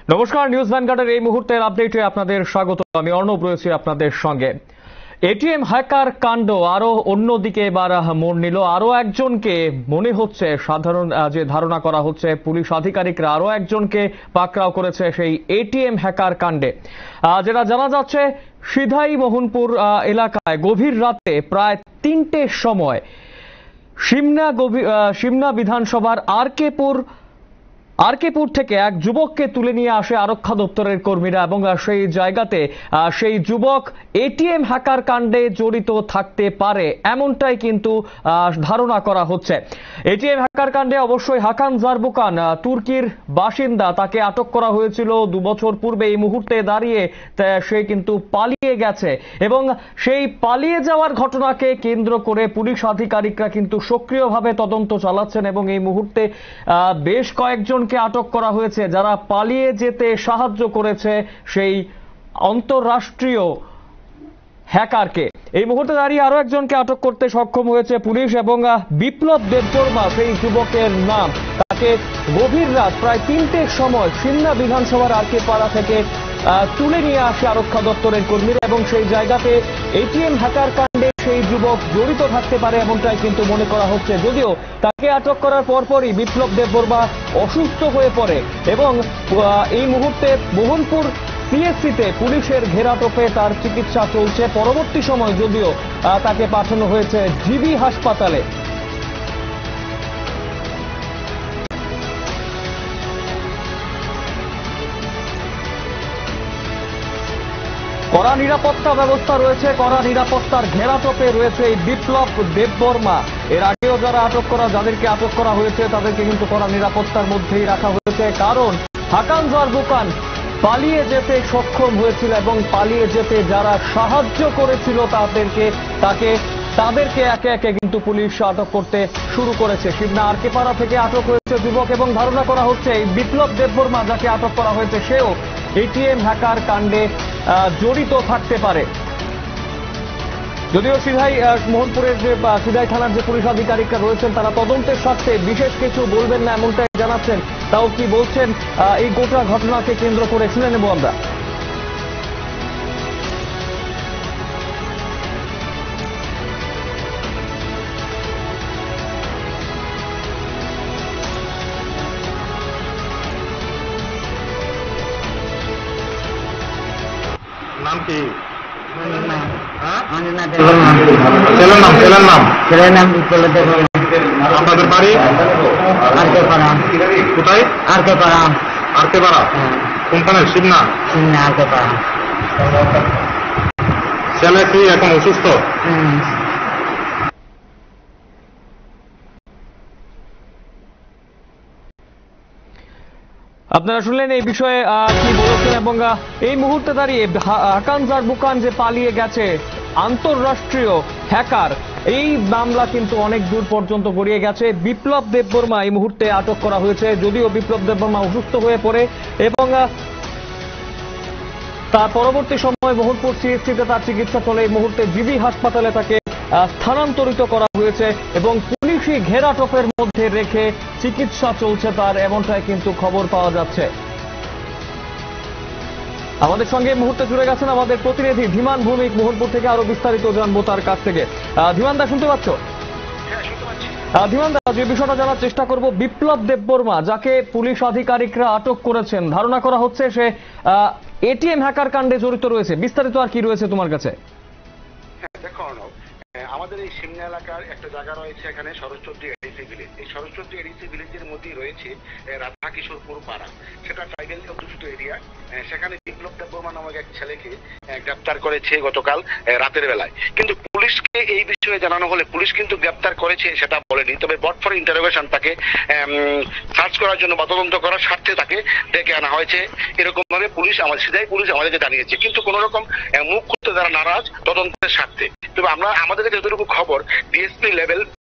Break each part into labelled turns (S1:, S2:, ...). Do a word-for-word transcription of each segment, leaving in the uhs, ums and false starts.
S1: নমস্কার, নিউজ ভ্যানগার্ডের এই মুহূর্তের আপডেটে আপনাদের স্বাগত। আমি অর্ণব রয়েছি আপনাদের সঙ্গে। এটিএম হ্যাকার কাণ্ড আরো অন্যদিকে এবার মোড় নিল। আরো একজনকে মনে হচ্ছে, সাধারণ যে ধারণা করা হচ্ছে, পুলিশ আধিকারিকরা আরো একজনকে পাকড়াও করেছে সেই এটিএম হ্যাকার কাণ্ডে। যেটা জানা যাচ্ছে, সিধাই মোহনপুর এলাকায় গভীর রাতে প্রায় তিনটের সময় সিমনা সিমনা বিধানসভার আরকেপুর আরকেপুর থেকে এক যুবককে তুলে নিয়ে আসে আরক্ষা দপ্তরের কর্মীরা এবং সেই জায়গাতে সেই যুবক এটিএম হ্যাকার কাণ্ডে জড়িত থাকতে পারে এমনটাই কিন্তু ধারণা করা হচ্ছে। এটিএম হ্যাকার কাণ্ডে অবশ্যই হাকান জারবুকান তুর্কির বাসিন্দা, তাকে আটক করা হয়েছিল দু বছর পূর্বে। এই মুহূর্তে দাঁড়িয়ে সে কিন্তু পালিয়ে গেছে এবং সেই পালিয়ে যাওয়ার ঘটনাকে কেন্দ্র করে পুলিশ আধিকারিকরা কিন্তু সক্রিয়ভাবে তদন্ত চালাচ্ছেন এবং এই মুহূর্তে বেশ কয়েকজন আটক করা হয়েছে যারা পালিয়ে যেতে সাহায্য করেছে সেই আন্তঃরাষ্ট্রীয় হ্যাকারকে। এই মুহূর্তে দাঁড়িয়ে আরো একজনকে আটক করতে সক্ষম হয়েছে পুলিশ এবং বিপ্লব দেববর্মা সেই যুবকের নাম। তাকে গভীর রাত প্রায় তিনটের সময় সিমনা বিধানসভার আরকে পাড়া থেকে তুলে নিয়ে আসে আরক্ষা দপ্তরের কর্মীরা এবং সেই জায়গাতে এটিএম হ্যাকার কাণ্ডে সেই যুবক জড়িত থাকতে পারে এমনটাই কিন্তু মনে করা হচ্ছে। যদিও তাকে আটক করার পরপরই বিপ্লব দেববর্মা অসুস্থ হয়ে পড়ে এবং এই মুহূর্তে মোহনপুর সিএসসিতে পুলিশের ঘেরাটোপে তার চিকিৎসা চলছে। পরবর্তী সময় যদিও তাকে পাঠানো হয়েছে জিবি হাসপাতালে। কড়া নিরাপত্তা ব্যবস্থা রয়েছে, কড়া নিরাপত্তার ঘেরাটোপে রয়েছে এই বিপ্লব দেববর্মা। এর আগেও যারা আটক করা যাদেরকে আটক করা হয়েছে তাদেরকে কিন্তু কড়া নিরাপত্তার মধ্যেই রাখা হয়েছে, কারণ হাকান জারবুকান পালিয়ে যেতে সক্ষম হয়েছিল এবং পালিয়ে যেতে যারা সাহায্য করেছিল তাদেরকে তাকে তাদেরকে একে একে কিন্তু পুলিশ আটক করতে শুরু করেছে। সিমনা আরকেপাড়া থেকে আটক হয়েছে যুবক এবং ধারণা করা হচ্ছে এই বিপ্লব দেববর্মা যাকে আটক করা হয়েছে সেও এটিএম হ্যাকার কাণ্ডে জড়িত থাকতে পারে। যদিও সিধাই মোহনপুরের যে সিধাই থানার যে পুলিশ আধিকারিকরা রয়েছেন তারা তদন্তের স্বার্থে বিশেষ কিছু বলবেন না এমনটাই জানাচ্ছেন। তাও কি বলছেন এই গোটা ঘটনাকে কেন্দ্র করে শুনে নেব আমরা।
S2: নাম কি?
S3: ছেলের নাম ছেলের নাম
S2: ছেলের নাম বিপ্লব দেববর্মা।
S3: আপনাদের বাড়ি
S2: আরকেপাড়া।
S3: কোথায়?
S2: আরকেপাড়া।
S3: আরকেপাড়া কোনখানে? সিমনা
S2: সিমনা আরকেপাড়া।
S3: ছেলে কি এখন অসুস্থ?
S1: আপনারা শুনলেন এই বিষয়ে কি বলেছেন এবং এই মুহূর্তে দাঁড়িয়ে হাকান জারবুকান যে পালিয়ে গেছে আন্তঃরাষ্ট্রীয় হ্যাকার, এই মামলা কিন্তু অনেক দূর পর্যন্ত গড়িয়ে গেছে। বিপ্লব দেববর্মা এই মুহূর্তে আটক করা হয়েছে। যদিও বিপ্লব দেববর্মা অসুস্থ হয়ে পড়ে এবং তার পরবর্তী সময় মোহনপুর সিএসসিতে তার চিকিৎসা চলে। এই মুহূর্তে জিবি হাসপাতালে তাকে স্থানান্তরিত করা হয়েছে এবং পুলিশি ঘেরাটোপের মধ্যে রেখে চিকিৎসা চলছে তার, এমনটাই কিন্তু খবর পাওয়া যাচ্ছে। আমাদের সঙ্গে এই মুহূর্তে জুড়ে গেছেন আমাদের প্রতিনিধি ধীমান ভৌমিক মোহনপুর থেকে। আরো বিস্তারিত জানবো তার কাছ থেকে। ধীমান দা, শুনতে পাচ্ছ? ধীমান দা, যে বিষয়টা জানার চেষ্টা করব, বিপ্লব দেববর্মা যাকে পুলিশ আধিকারিকরা আটক করেছেন, ধারণা করা হচ্ছে সে এটিএম হ্যাকার কাণ্ডে জড়িত রয়েছে। বিস্তারিত আর কি রয়েছে তোমার কাছে?
S4: দেখো অর্ণব, আমাদের এই সিমনা এলাকার একটা জায়গা রয়েছে এখানে শরৎচন্দ্রী এডিসি ভিলেজ। এই শরৎচন্দ্রী এডিসি ভিলেজের মধ্যেই রয়েছে রাধা কিশোরপুর পাড়া, সেটা ট্রাইবেল অধ্যুষিত এরিয়া। সেখানে বিপ্লব দেববর্মা নামক এক ছেলেকে গ্রেপ্তার করেছে গতকাল রাতের বেলায়, কিন্তু পুলিশকে এই বিষয়ে জানানো হলে পুলিশ কিন্তু গ্রেপ্তার করেছে সেটা বলেনি। তবে বট ফর ইন্টারোগেশন তাকে সার্চ করার জন্য বা তদন্ত করার স্বার্থে তাকে ডেকে আনা হয়েছে, এরকম ভাবে পুলিশ আমাদের সিধাই পুলিশ আমাদেরকে জানিয়েছে। কিন্তু কোন রকম মুখ খুলতে তারা নারাজ তদন্তের স্বার্থে। তবে আমরা আমাদের কাছে যতটুকু খবর ডিএসপি লেভেল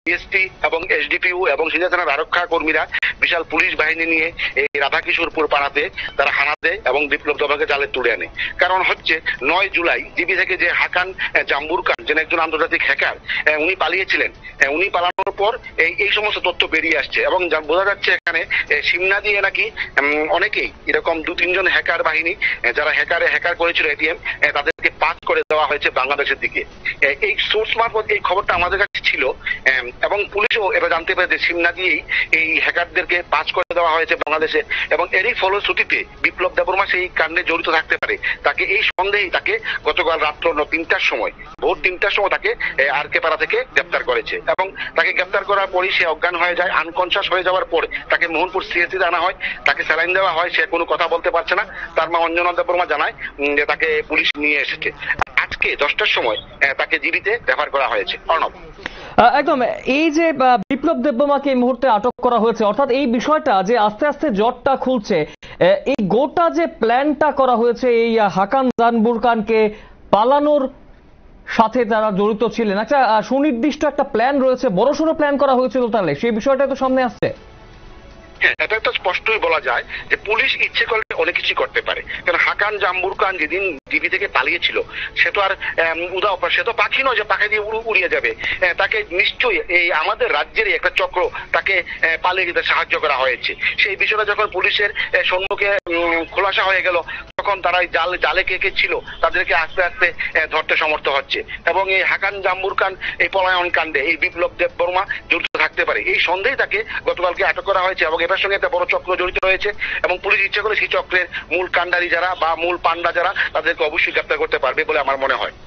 S4: বিএসটি এবং এসডিপিইউ এবং সিধা থানার আরক্ষা কর্মীরা বিশাল পুলিশ বাহিনী নিয়ে এই রাধাকিশোরপুর পাড়াতে তারা হানা দেয় এবং বিপ্লব দেবকে জালে তুলে আনে। কারণ হচ্ছে নয় জুলাই জিবি থেকে যে হাকান জাম্বুর খান, যিনি একজন আন্তর্জাতিক হ্যাকার, উনি পালিয়েছিলেন। উনি পালানোর পর এই এই সমস্ত তথ্য বেরিয়ে আসছে এবং বোঝা যাচ্ছে এখানে সিমনা দিয়ে নাকি অনেকেই এরকম দু তিনজন হ্যাকার বাহিনী যারা হ্যাকারে হ্যাকার করেছিল এটিএম, তাদেরকে পাস করে দেওয়া হয়েছে বাংলাদেশের দিকে। এই সোর্স মারফত এই খবরটা আমাদের কাছে ছিল এবং পুলিশও এটা জানতে পেরে যে সিমনা দিয়েই এই হ্যাকারদেরকে পাস করে দেওয়া হয়েছে বাংলাদেশে এবং এরই ফলশ্রুতিতে বিপ্লব দেববর্মা সেই কাণ্ডে জড়িত থাকতে পারে। তাকে এই সন্দেহেই তাকে গতকাল রাত্র তিনটার সময় ভোর তিনটার সময় তাকে আর কে পাড়া থেকে গ্রেপ্তার করেছে এবং তাকে গ্রেপ্তার করার পরই সে অজ্ঞান হয়ে যায়। আনকনশাস হয়ে যাওয়ার পর তাকে মোহনপুর সিএসসিতে আনা হয়, তাকে স্যালাইন দেওয়া হয়, সে কোনো কথা বলতে পারছে না। তার মা অঞ্জনা দেববর্মা জানায় যে তাকে পুলিশ নিয়ে এসেছে। আজকে দশটার সময় তাকে জিবিতে রেফার করা হয়েছে। অর্ণব,
S1: একদম এই যে বিপ্লব দেববর্মাকে এই মুহূর্তে আটক করা হয়েছে, অর্থাৎ এই বিষয়টা যে আস্তে আস্তে জটটা খুলছে, এই গোটা যে প্ল্যানটা করা হয়েছে এই হাকান জাম্বুর খানকে পালানোর সাথে যারা জড়িত ছিলেন, একটা সুনির্দিষ্ট একটা প্ল্যান রয়েছে, বড়সড় প্ল্যান করা হয়েছিল, তাহলে সেই বিষয়টা তো সামনে আসছে।
S4: হ্যাঁ, এটা তো স্পষ্টই বলা যায় যে পুলিশ ইচ্ছে করলে অনেক কিছু করতে পারে। কারণ হাকান জাম্বুর খান যেদিন ডিবি থেকে পালিয়েছিল সে তো আর উদা সে তো পাখি নয় যে পাখি দিয়ে উড়িয়ে যাবে। তাকে নিশ্চয়ই এই আমাদের রাজ্যেরই একটা চক্র তাকে পালিয়ে যেতে সাহায্য করা হয়েছে। সেই বিষয়টা যখন পুলিশের সম্মুখে খোলাসা হয়ে গেল তখন তারা জাল জালে কে কে ছিল তাদেরকে আস্তে আস্তে ধরতে সমর্থ হচ্ছে এবং এই হাকান জাম্বুর খান এই পলায়ন কাণ্ডে এই বিপ্লব দেববর্মা জড়িত থাকতে পারে এই সন্দেহে তাকে গতকালকে আটক করা হয়েছে এবং এটার সঙ্গে একটা বড় চক্র জড়িত রয়েছে এবং পুলিশ ইচ্ছে করে সেই চক্রের মূল কাণ্ডারি যারা বা মূল পান্ডা যারা তাদেরকে অবশ্যই গ্রেপ্তার করতে পারবে বলে আমার মনে হয়।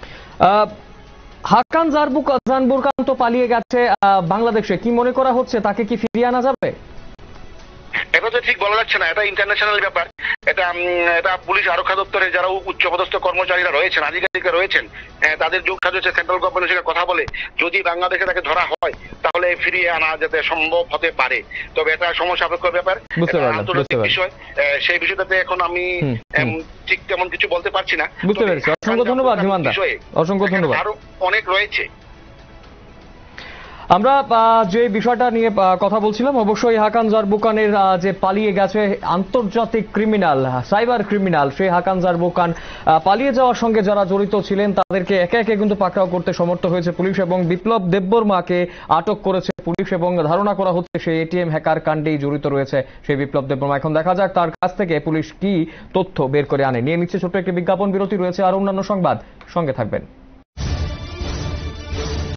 S1: হাকান জাম্বুর খান তো পালিয়ে গেছে বাংলাদেশে, কি মনে করা হচ্ছে তাকে কি ফিরিয়ে আনা যাবে?
S4: এটা তো ঠিক বলা যাচ্ছে না, এটা ইন্টারন্যাশনাল ব্যাপার। এটা এটা পুলিশ আরক্ষা দপ্তরে যারা উচ্চপদস্থ কর্মচারীরা রয়েছেন, আধিকারিকরা রয়েছেন, তাদের যোগ সাজছে সেন্ট্রাল গভর্নমেন্টের সঙ্গে কথা বলে যদি বাংলাদেশে তাকে ধরা হয় তাহলে ফিরিয়ে আনা যেতে সম্ভব হতে পারে। তবে এটা সময় সাপেক্ষ ব্যাপার, আন্তর্জাতিক বিষয়, সেই বিষয়টাতে এখন আমি ঠিক তেমন কিছু বলতে পারছি না।
S1: বুঝতে পেরেছি, অসংখ্য ধন্যবাদ ধীমানদা, অসংখ্য ধন্যবাদ।
S4: আরো অনেক রয়েছে।
S1: আমরা যে বিষয়টা নিয়ে কথা বলছিলাম, অবশ্যই হাকান জাম্বুর খানের যে পালিয়ে গেছে আন্তর্জাতিক ক্রিমিনাল, সাইবার ক্রিমিনাল, সেই হাকান জাম্বুর খান পালিয়ে যাওয়ার সঙ্গে যারা জড়িত ছিলেন তাদেরকে একে একে কিন্তু পাকড়াও করতে সমর্থ হয়েছে পুলিশ এবং বিপ্লব দেববর্মাকে আটক করেছে পুলিশ এবং ধারণা করা হচ্ছে সেই এটিএম হ্যাকার কাণ্ডেই জড়িত রয়েছে সেই বিপ্লব দেববর্মা। এখন দেখা যাক তার কাছ থেকে পুলিশ কি তথ্য বের করে আনে। নিয়ে নিচ্ছে ছোট্ট একটি বিজ্ঞাপন বিরতি, রয়েছে আর অন্যান্য সংবাদ, সঙ্গে থাকবেন।